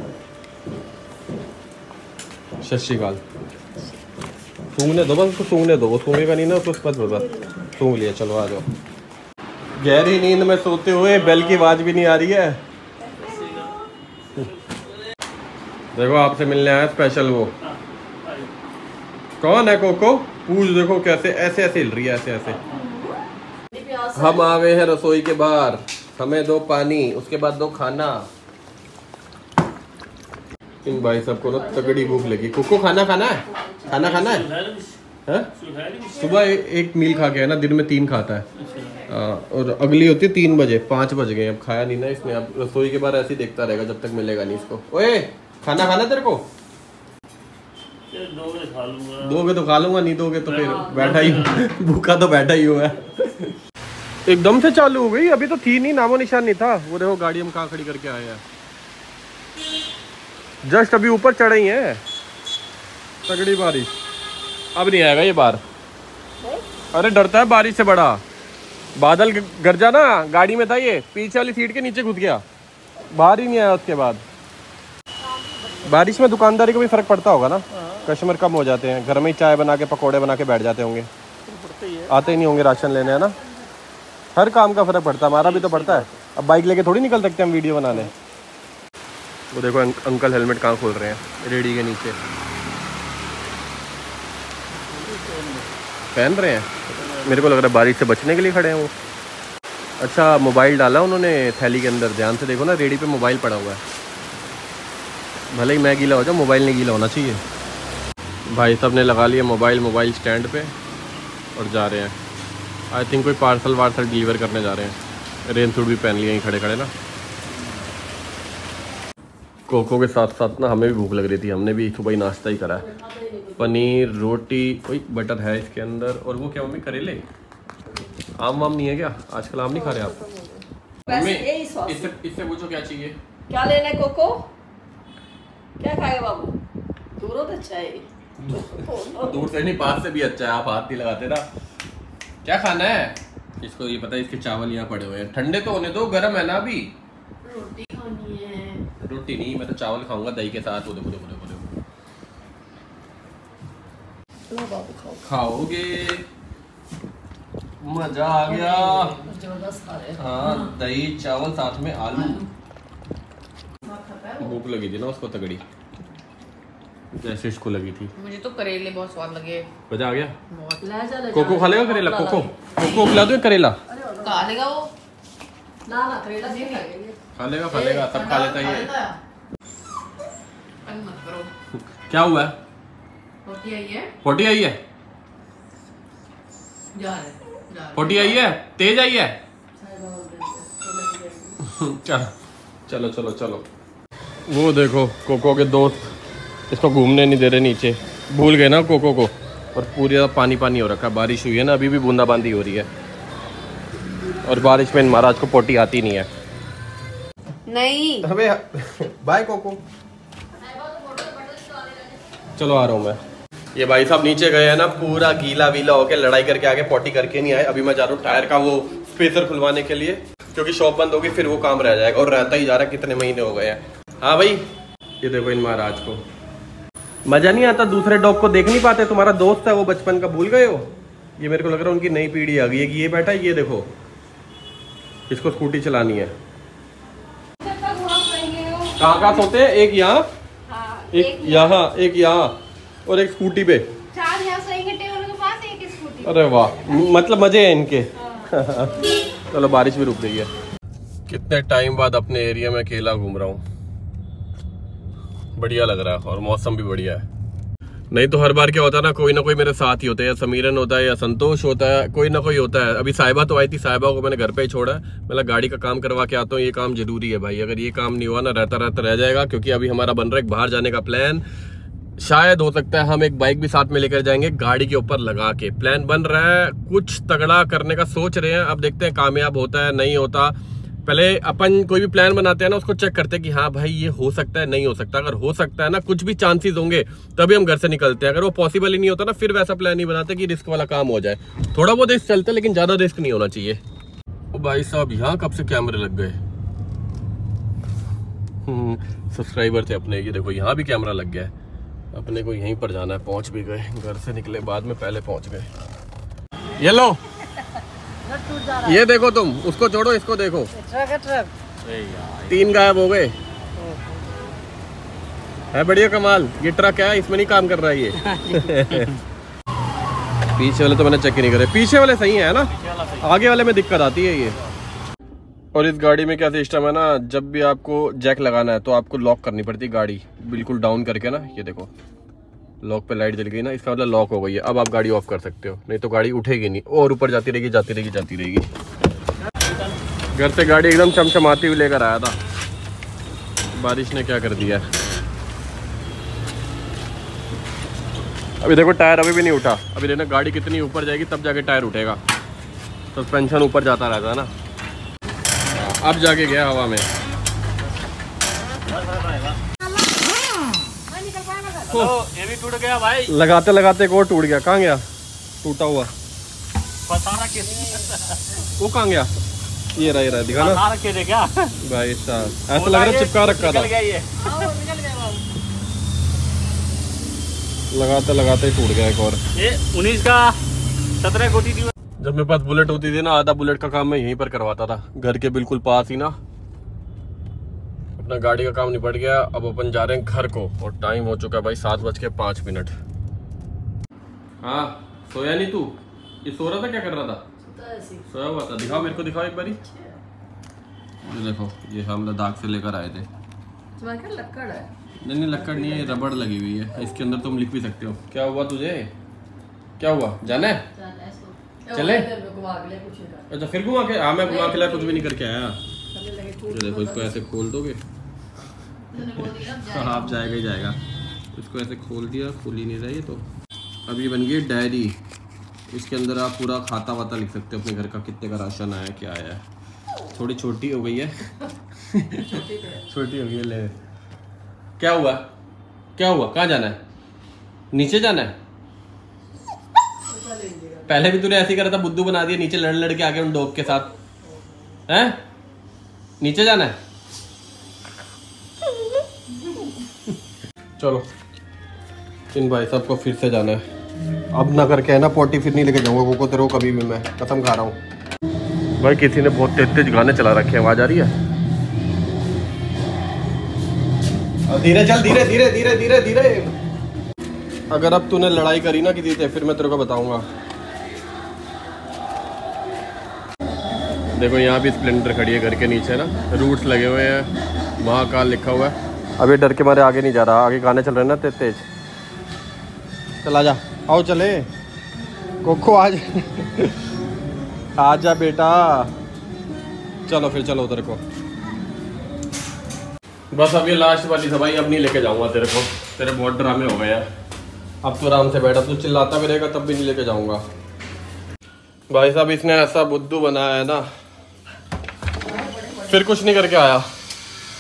सत श्री अकाल। सूंघने दो, बस उसको सूंघने दो, वो सूंघेगा नहीं ना तो बस सूंघ लिया। चलो आ जाओ। गहरी नींद में सोते हुए बेल की आवाज भी नहीं आ रही है। देखो, आपसे मिलने आया स्पेशल। वो कौन है कोको? पूछ, देखो कैसे ऐसे हिल रही है, ऐसे। हम आ गए हैं रसोई के बाहर, हमें दो पानी, उसके बाद दो खाना। इन भाई सबको ना तगड़ी भूख लगी। कोको खाना है? खाना है? सुबह एक मील खा के है ना, दिन में 3 खाता है। और अगली होती है 3 बजे, 5 बज गए, अब खाया नहीं ना इसने। अब रसोई के बाहर ऐसे ही देखता रहेगा जब तक मिलेगा नहीं इसको। ओए, खाना तेरे को? दोगे तो खा लूंगा, नहीं दोगे तो फिर बैठा ही भूखा तो बैठा ही हुआ है। एकदम से चालू हो गई, अभी तो थी नहीं, नामो निशान नहीं था। वो देखो गाड़ी हम कहाँ खड़ी करके आए हैं, जस्ट अभी ऊपर चढ़े ही हैं। तगड़ी बारिश। अब नहीं आएगा ये बार। अरे डरता है बारिश से बड़ा। बादल गरजा ना, गाड़ी में था ये, पीछे वाली सीट के नीचे घुस गया, बाहर ही नहीं आया। उसके बाद बारिश में दुकानदारी को भी फर्क पड़ता होगा ना, कस्टमर कम हो जाते हैं, घर में ही चाय बना के पकौड़े बना के बैठ जाते होंगे, आते ही नहीं होंगे राशन लेने, है ना। हर काम का फर्क पड़ता है, हमारा भी तो पड़ता है। अब बाइक लेके थोड़ी निकल सकते हम वीडियो बनाने। वो देखो अंकल हेलमेट कहाँ खोल रहे हैं, रेडी के नीचे पहन रहे हैं। मेरे को लग रहा है बारिश से बचने के लिए खड़े हैं वो। अच्छा, मोबाइल डाला उन्होंने थैली के अंदर, ध्यान से देखो ना, रेडी पे मोबाइल पड़ा हुआ है। भले ही मैं गीला हो जाऊँ, मोबाइल नहीं गीला होना चाहिए। भाई साहब ने लगा लिया मोबाइल स्टैंड पे और जा रहे हैं। आई थिंक कोई पार्सल वार्सल डिलीवर करने जा रहे हैं। रेन सूट भी पहन लिया यहीं खड़े ना। कोको के साथ साथ ना हमें भी भूख लग रही थी, हमने भी सुबह ही नाश्ता ही करा है। पनीर, रोटी, कोई बटर है इसके अंदर, और वो क्या मम्मी, करेले। आम वाम नहीं है क्या? आजकल आम नहीं खा रहे आप? मम्मी इससे पूछो क्या चाहिए, क्या लेना है कोको? क्या खाएगा बाबू? दूर तो अच्छा है। दूर से नहीं, पास से भी अच्छा है, आप हाथ नहीं लगाते ना। क्या खाना है इसको? ये पता है इसके चावल यहाँ पड़े हुए हैं, ठंडे तो होने दो, गर्म है ना अभी। रोटी खानी है। रोटी नहीं, मैं तो चावल खाऊंगा दही के साथ। वो देखो खाओगे, मजा आ गया। जबरदस्त खा रहे हैं। हाँ, दही चावल साथ में आलू। भूख लगी थी ना उसको तगड़ी, जैसे इसको लगी थी। मुझे तो करेले बहुत स्वाद लगे। मजा आ गया। बहुत। कोको खा लेगा करेला? कोको खिला दो करेला। खा लेगा वो? ना करेला नहीं खाएगा। खा लेगा, सब खा लेता है ये। मत करो। क्या हुआ है? पोटी आई है। पोटी आई है, तेज आई है। चलो चलो चलो। वो देखो कोको के दोस्त इसको घूमने नहीं दे रहे नीचे, भूल गए ना कोको को, और पूरी पानी पानी हो रखा है। बारिश हुई है ना, अभी भी बूंदाबांदी हो रही है, और बारिश में महाराज को पोटी आती नहीं है। नहीं अबे बाय कोको। चलो आ रहा हूँ मैं। ये भाई साहब नीचे गए हैं ना, पूरा गीला वीला होके लड़ाई करके आगे पोटी करके नहीं आए। अभी मैं जा रहा हूँ टायर का वो स्पेसर खुलवाने के लिए, क्योंकि शॉप बंद होगी फिर वो काम रह जाएगा, और रहता ही जा रहा है, कितने महीने हो गए हैं। हाँ भाई, ये देखो इन महाराज को मजा नहीं आता, दूसरे डॉग को देख नहीं पाते। तुम्हारा दोस्त है वो बचपन का, भूल गए हो? ये मेरे को लग रहा है उनकी नई पीढ़ी आ गई है। ये बैठा है, ये देखो, इसको स्कूटी चलानी है। कहाँ कहाँ सोते हैं? एक यहाँ, एक यहाँ, एक यहाँ, और एक स्कूटी पे। 4 यहाँ सोएंगे टेबल के पास, एक स्कूटी। अरे वाह, मतलब मजे हैं इनके। चलो बारिश भी रुक गई है। कितने टाइम बाद अपने एरिया में अकेला घूम रहा हूँ, बढ़िया लग रहा है, और मौसम भी बढ़िया है। नहीं तो हर बार क्या होता है ना, कोई ना कोई मेरे साथ ही होता है, या समीरन होता है या संतोष होता है, कोई ना कोई होता है। अभी साहिबा तो आई थी, साहिबा को मैंने घर पे ही छोड़ा है। मतलब गाड़ी का काम करवा के आता हूँ, ये काम जरूरी है भाई। अगर ये काम नहीं हुआ ना, रहता रहता रह जाएगा। क्योंकि अभी हमारा बन रहा है बाहर जाने का प्लान। शायद हो सकता है हम एक बाइक भी साथ में लेकर जाएंगे, गाड़ी के ऊपर लगा के। प्लान बन रहा है, कुछ तगड़ा करने का सोच रहे हैं। अब देखते हैं कामयाब होता है नहीं होता। पहले अपन कोई भी प्लान बनाते हैं ना, उसको चेक करते हैं कि हाँ भाई ये हो सकता है नहीं हो सकता। अगर हो सकता है ना, कुछ भी चांसेस होंगे, तभी हम घर से निकलते हैं। अगर वो पॉसिबल ही नहीं होता ना, फिर वैसा प्लान नहीं बनाते कि रिस्क वाला काम हो जाए। थोड़ा बहुत रिस्क चलता है, लेकिन ज्यादा रिस्क नहीं होना चाहिए। ओ भाई साहब, यहाँ कब से कैमरे लग गए? सब्सक्राइबर थे अपने, ये देखो यहाँ भी कैमरा लग गया है। अपने को यहीं पर जाना है। पहुंच भी गए, घर से निकले बाद में, पहले पहुंच गए। ये लो, ये देखो तुम, उसको छोड़ो इसको देखो। ट्रक 3 गायब हो गए। है बढ़िया कमाल। ये ट्रक है, इसमें नहीं काम कर रहा है ये। पीछे वाले तो मैंने चेक ही नहीं करे, पीछे वाले सही है ना, आगे वाले में दिक्कत आती है ये। और इस गाड़ी में क्या सिस्टम है ना, जब भी आपको जैक लगाना है तो आपको लॉक करनी पड़ती है गाड़ी, बिल्कुल डाउन करके ना। ये देखो लॉक पे लाइट जल गई ना, इसका मतलब लॉक हो गई है। अब आप गाड़ी ऑफ कर सकते हो, नहीं तो गाड़ी उठेगी नहीं और ऊपर जाती रहेगी जाती रहेगी जाती रहेगी। घर से गाड़ी एकदम चमचमाती हुई लेकर आया था, बारिश ने क्या कर दिया। अभी देखो टायर अभी भी नहीं उठा। अभी देखना गाड़ी कितनी ऊपर जाएगी तब जाके टायर उठेगा। सस्पेंशन ऊपर जाता रहता है ना, अब जाके गया हवा में। ये भी टूट गया भाई। लगाते लगाते एक और टूट गया। कहाँ गया टूटा हुआ? फंसा किस वो कहाँ गया? ये रहा दिखा ना रखे थे क्या भाई साहब, ऐसा लग रहा है चिपका रखा था। लगाते लगाते ही टूट गया एक और। ये 19 का 17 कोटी थी। जब मेरे पास बुलेट होती थी ना, आधा बुलेट का काम मैं यहीं पर करवाता था, घर के बिल्कुल पास ही ना। अपना गाड़ी का काम निपट गया, अब अपन जा रहे हैं घर को, और टाइम हो चुका है भाई 7:05। हाँ सोया नहीं तू? ये सो रहा था, क्या कर रहा था? सोया हुआ था। दिखाओ मेरे को, दिखाओ एक बारी। ये देखो, ये हम लद्दाख से लेकर आए थे। लक्कड़ है? नहीं लक्कड़ नहीं है, ये रबड़ लगी हुई है। इसके अंदर तुम लिख भी सकते हो। क्या हुआ तुझे? क्या हुआ? जाना है? चले? अच्छा फिर घुमा के? हाँ मैं घुमा के लाया, कुछ भी नहीं करके आया। ये देखो, इसको ऐसे खोल दोगे आप जाएगा ही जाएगा। इसको ऐसे खोल दिया, खोल ही नहीं रहा ये तो। अब ये बन गई डायरी, इसके अंदर आप पूरा खाता वाता लिख सकते हो अपने घर का, कितने का राशन आया, क्या आया। थोड़ी छोटी हो गई है छोटी हो गई है। ले क्या हुआ? क्या हुआ? कहाँ जाना है? नीचे जाना है? पहले भी तूने ऐसे ही करा था, बुद्धू बना दिया, नीचे लड़ लड़ के आगे उन डॉग के साथ। हैं? नीचे जाना है? चलो इन भाई साहब को फिर से जाना है। अब ना करके है ना पोटी, फिर नहीं लेके जाऊंगा कोको तेरे को कभी भी, मैं कसम खा रहा हूँ। भाई किसी ने बहुत तेज तेज गाने चला रखे हैं, आवाज आ रही है? धीरे चल, धीरे धीरे धीरे धीरे धीरे। अगर अब तूने लड़ाई करी ना किसी से, फिर मैं तेरे को बताऊंगा। देखो यहाँ भी स्प्लेंडर खड़ी है घर के नीचे ना, रूट्स लगे हुए हैं, महाकाल लिखा हुआ है। अभी डर के मारे आगे नहीं जा रहा, आगे गाने चल रहे हैं ना तेज तेज। चल आजा, आओ चले कोको, आज आजा बेटा। चलो फिर चलो उधर को। बस अब ये लास्ट वाली सफाई, अब नहीं लेके जाऊंगा तेरे को, तेरे बहुत ड्रामे हो गए हैं। अब तो आराम से बैठा, तू चिल्लाता भी रहेगा तब भी नहीं लेके जाऊंगा। भाई साहब इसने ऐसा बुद्धू बनाया है ना, फिर कुछ नहीं करके आया।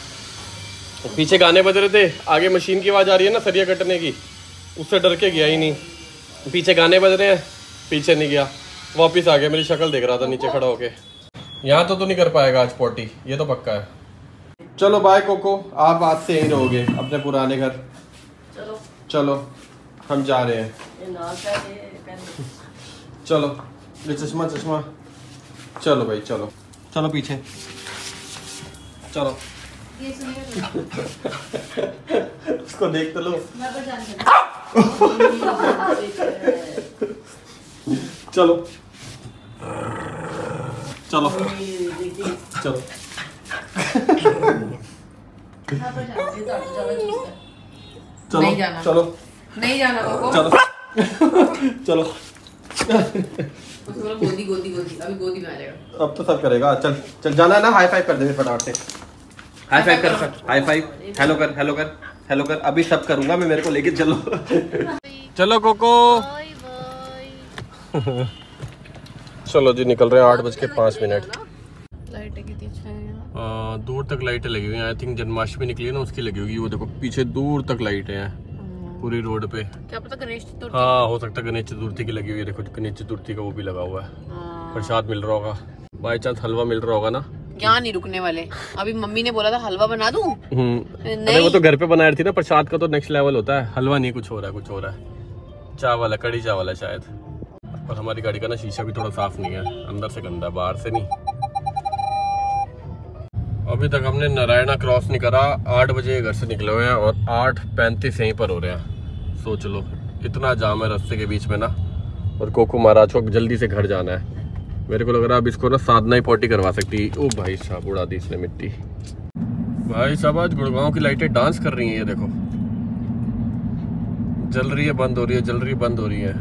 पीछे गाने बज रहे थे, आगे मशीन की आवाज़ आ रही है ना सरिया कटने की, उससे डर के गया ही नहीं। पीछे गाने बज रहे हैं, पीछे नहीं गया, वापस आ गया। मेरी शक्ल देख रहा था नीचे खड़ा होके। यहाँ तो तू नहीं कर पाएगा आज पोटी, ये तो पक्का है। चलो बाय कोको, आप आज से यहीं रहोगे अपने पुराने घर। चलो चलो हम जा रहे हैं। ये ना चाहिए चलो ये चश्मा चश्मा, चलो भाई चलो चलो पीछे चलो। उसको देख तो लो। चलो चलो चलो नहीं जाना। चलो नहीं जाना कोको। चलो चलो। उसको बोलो गोदी गोदी गोदी, अभी गोदी में आ जाएगा। अब तो सब करेगा। चल चल जाना है ना, हाई फाइव कर दे फटाफट से। हाई फाइव कर, हाई फाइव, हेलो कर, हेलो कर, हेलो कर। अभी सब करूंगा मैं, मेरे को लेके चलो। चलो कोको। चलो जी निकल रहे हैं 8:05। लाइटें कितनी अच्छी हैं। दूर तक लाइटें लगी हुई हैं। आई थिंक जन्माष्टमी निकली है ना, उसकी लगी होगी। वो देखो पीछे दूर तक लाइटें हैं पूरी रोड पे। क्या पता गणेश चतुर्थी। हाँ हो सकता है गणेश चतुर्थी की लगी हुई है। देखो गणेश चतुर्थी का वो भी लगा हुआ है। प्रसाद मिल रहा होगा, बाई चांस हलवा मिल रहा होगा ना। यहाँ नहीं रुकने वाले। अभी मम्मी ने बोला था हलवा बना दूं। अरे वो तो घर पे बनाई थी ना। प्रसाद का तो नेक्स्ट लेवल होता है, हलवा नहीं, कुछ हो रहा है, कुछ हो रहा है। चावल है, कड़ी चावल है शायद। और हमारी गाड़ी का ना शीशा भी थोड़ा साफ नहीं है, अंदर से गंदा, बाहर से नहीं। अभी तक हमने नारायणा क्रॉस नहीं करा। 8 बजे घर से निकले हुए हैं और 8:35 यहीं पर हो रहे हैं। सोच लो इतना जाम है रास्ते के बीच में ना। और कोको महाराज को जल्दी से घर जाना है। मेरे को लग रहा है अब इसको ना साधना ही पोटी करवा सकती। ओ भाई साहब उड़ा दी इसने मिट्टी। भाई साहब आज गुड़गांव की लाइटें डांस कर रही हैं। ये देखो जल रही है, बंद हो रही है, जल रही है, बंद हो रही है,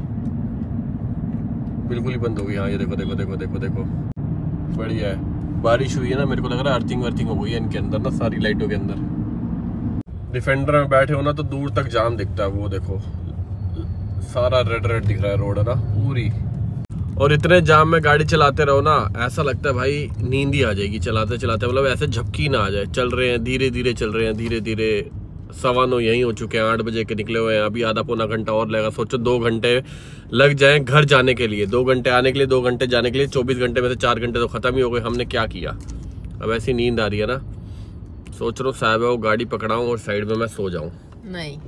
बिल्कुल ही बंद हो गई। हाँ ये देखो देखो देखो देखो देखो, बढ़िया है। बारिश हुई है ना, मेरे को लग रहा है अर्थिंग वर्थिंग हो गई है इनके अंदर ना, सारी लाइटों के अंदर। डिफेंडर में बैठे हो ना तो दूर तक जाम दिखता है। वो देखो सारा रेड रेड दिख रहा है रोड है ना पूरी। और इतने जाम में गाड़ी चलाते रहो ना, ऐसा लगता है भाई नींद ही आ जाएगी चलाते चलाते। मतलब ऐसे झपकी ना आ जाए। चल रहे हैं धीरे धीरे, चल रहे हैं धीरे धीरे। 9:15 यहीं हो चुके हैं, 8 बजे के निकले हुए हैं। अभी आधा पौना घंटा और लगेगा। सोचो 2 घंटे लग जाएं घर जाने के लिए, 2 घंटे आने के लिए, 2 घंटे जाने के लिए। 24 घंटे में से 4 घंटे तो खत्म ही हो गए। हमने क्या किया? अब ऐसी नींद आ रही है ना, सोच रहा हूँ साहब वो गाड़ी पकड़ाऊँ और साइड में मैं सो जाऊँ। नहीं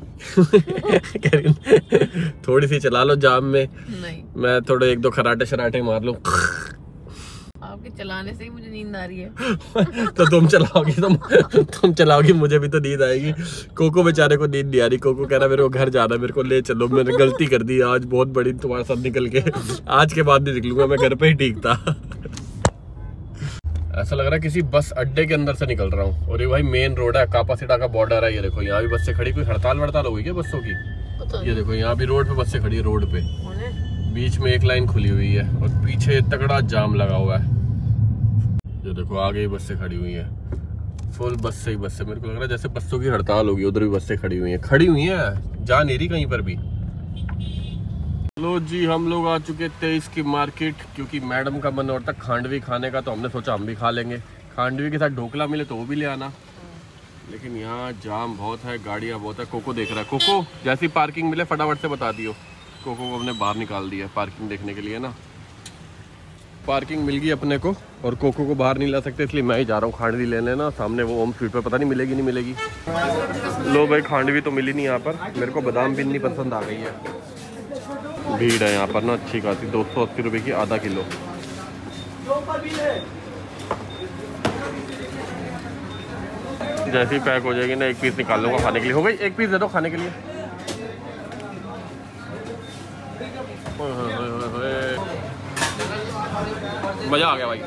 थोड़ी सी चला लो जाम में, नहीं मैं थोड़े 1-2 खराटे शराटे मार लूं। आपके चलाने से ही मुझे नींद आ रही है। तो तुम चलाओगी मुझे भी तो नींद आएगी। कोको बेचारे को नींद नहीं आ रही। कोको कह रहा मेरे को घर जाना, मेरे को ले चलो। मैंने गलती कर दी आज बहुत बड़ी तुम्हारे साथ निकल के। आज के बाद नहीं निकलूंगा मैं, घर पे ही ठीक था। ऐसा लग रहा है किसी बस अड्डे के अंदर से निकल रहा हूँ। और ये भाई मेन रोड है, कापासीटा का बॉर्डर है। ये देखो यहाँ भी बसें खड़ी। कोई हड़ताल वड़ताल हो गई क्या बसों की? ये देखो यहाँ भी रोड पे बसें खड़ी है, रोड पे बीच में एक लाइन खुली हुई है और पीछे तगड़ा जाम लगा हुआ है। ये देखो आगे ही बसें खड़ी हुई है, फुल बस से ही बसें। मेरे को लग रहा है जैसे बसों की हड़ताल होगी। उधर भी बसें खड़ी हुई हैं, खड़ी हुई हैं, जा नहीं रही कहीं पर भी। लो जी हम लोग आ चुके 23 की मार्केट, क्योंकि मैडम का मन और तक खांडवी खाने का, तो हमने सोचा हम भी खा लेंगे। खांडवी के साथ ढोकला मिले तो वो भी ले आना। लेकिन यहाँ जाम बहुत है, गाड़ियाँ बहुत है। कोको देख रहा है। कोको जैसी पार्किंग मिले फटाफट से बता दियो। कोको को हमने बाहर निकाल दिया पार्किंग देखने के लिए ना। पार्किंग मिल गई अपने को और कोको को बाहर नहीं ला सकते, इसलिए मैं ही जा रहा हूँ खांडवी लेने ना। सामने वो ओम स्वीट पे पता नहीं मिलेगी नहीं मिलेगी। लो भाई खांडवी तो मिली नहीं यहाँ पर। मेरे को बादाम भी नहीं पसंद आ गई है। भीड़ है यहाँ पर ना अच्छी खासी। 280 रुपये की आधा किलो। जैसे ही पैक हो जाएगी ना, एक पीस निकाल लूँगा खाने के लिए। हो गई, एक पीस दे दो खाने के लिए। मज़ा आ गया भाई।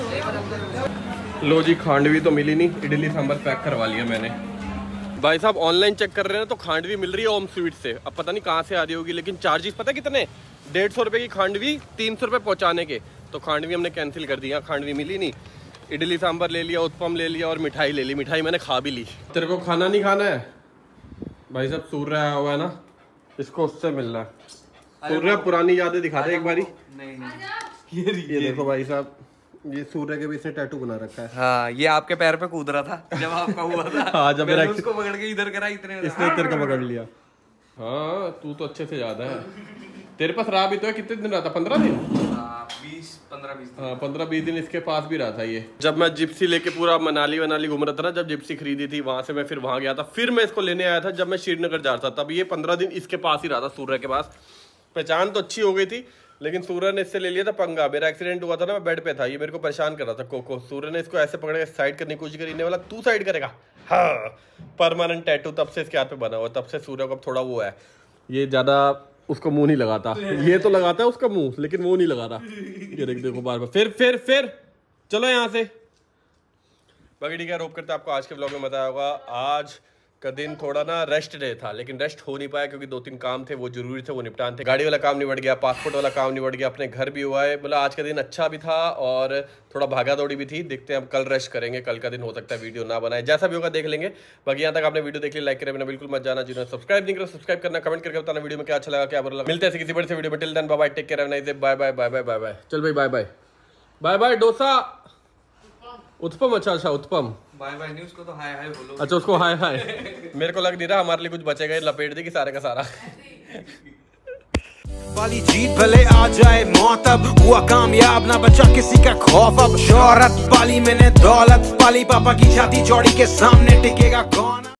लो जी खांडवी तो मिली नहीं, इडली सांभर पैक करवा लिया मैंने। भाई साहब ऑनलाइन चेक कर रहे हैं तो खांडवी मिल रही है ओम स्वीट से। अब पता नहीं कहाँ से आ रही होगी, लेकिन चार्जेस पता है कितने? 150 रुपये की खांडवी, 300 रुपये पहुँचाने के। तो खांडवी हमने कैंसिल कर दिया, खांडवी मिली नहीं। इडली सांभर ले लिया, उत्पम ले लिया और मिठाई ले ली। मिठाई मैंने खा भी ली। तेरे को खाना नहीं खाना है भाई साहब? सूर्य आया हुआ है ना, इसको उससे मिलना है। सूर्य पुरानी यादें दिखा दे एक बारी। ये देखो भाई साहब, ये सूर्य के भी इसने टैटू बना रखा है। हाँ, ये आपके पैर पे कूद रहा था जब आपका हुआ था। हाँ, जब मैंने उसको पकड़ के इधर करा, इसने इधर का पकड़ लिया। हाँ, तू तो अच्छे से याद है। तेरे पास रहा भी तो है, कितने दिन रहा था? 15 दिन। 15-20 दिन। हाँ, 15-20 दिन इसके पास भी रहा था ये। जब मैं जिप्सी लेके पूरा मनाली घूम रहा था ना, जब जिप्सी खरीदी थी वहां से मैं फिर वहां गया था, फिर मैं इसको लेने आया था जब मैं श्रीनगर जा रहा था, तब ये 15 दिन इसके पास ही रहा था, सूर्य के पास। पहचान तो अच्छी हो गई थी, लेकिन सूर्य ने इससे ले लिया था पंगा। मेरा एक्सीडेंट हुआ था ना, मैं बेड पे था, ये मेरे को परेशान कर रहा था कोको। सूर्य ने इसको ऐसे पकड़ के साइड करने की कोशिश करी, वाला तू साइड करेगा। हाँ, परमानेंट टैटू तब से इसके हाथ पे बना हुआ, तब से सूर्य को थोड़ा वो है, ये ज्यादा उसको मुंह नहीं लगाता। ये तो लगाता है उसका मुंह, लेकिन वो नहीं लगाता। ये देखो बार बार फिर चलो यहाँ से। बाकी ठीक है, रोप करते आपको आज के ब्लॉग में बताया होगा। आज का दिन थोड़ा ना रेस्ट डे था, लेकिन रेस्ट हो नहीं पाया क्योंकि 2-3 काम थे, वो जरूरी थे, वो निपटान थे। गाड़ी वाला काम निपट गया, पासपोर्ट वाला काम निपट गया, अपने घर भी हुआ है। मतलब आज का दिन अच्छा भी था और थोड़ा भागा दौड़ी भी थी। देखते हैं अब कल रेस्ट करेंगे, कल का दिन हो सकता है वीडियो ना बनाए, जैसा भी होगा देख लेंगे। बाकी यहाँ तक आपने वीडियो देख लिया, लाइक करे बिना बिल्कुल मत जाना। जिन्होंने सब्सक्राइब नहीं करा सब्सक्राइब करना, कमेंट करके बताना वीडियो में क्या अच्छा लगा, क्या बुरा लगा। मिलते हैं किसी बड़े से वीडियो में। Till then bye bye, take care, have a nice day, bye bye bye bye bye bye. चल भाई bye bye bye bye. Dosa uttapam, अच्छा उत्पम, बाय बाय न्यूज़ को तो हाय हाय बोलो। अच्छा उसको हाय हाय। मेरे को लग नहीं रहा हमारे लिए कुछ बचेगा, लपेट देगी सारे का सारा। वाली जीत भले आ जाए मौत, अब हुआ कामयाब ना बचा किसी का खौफ। अब शोहरत पाली मैंने, दौलत पाली, पापा की छाती चौड़ी के सामने टिकेगा कौन।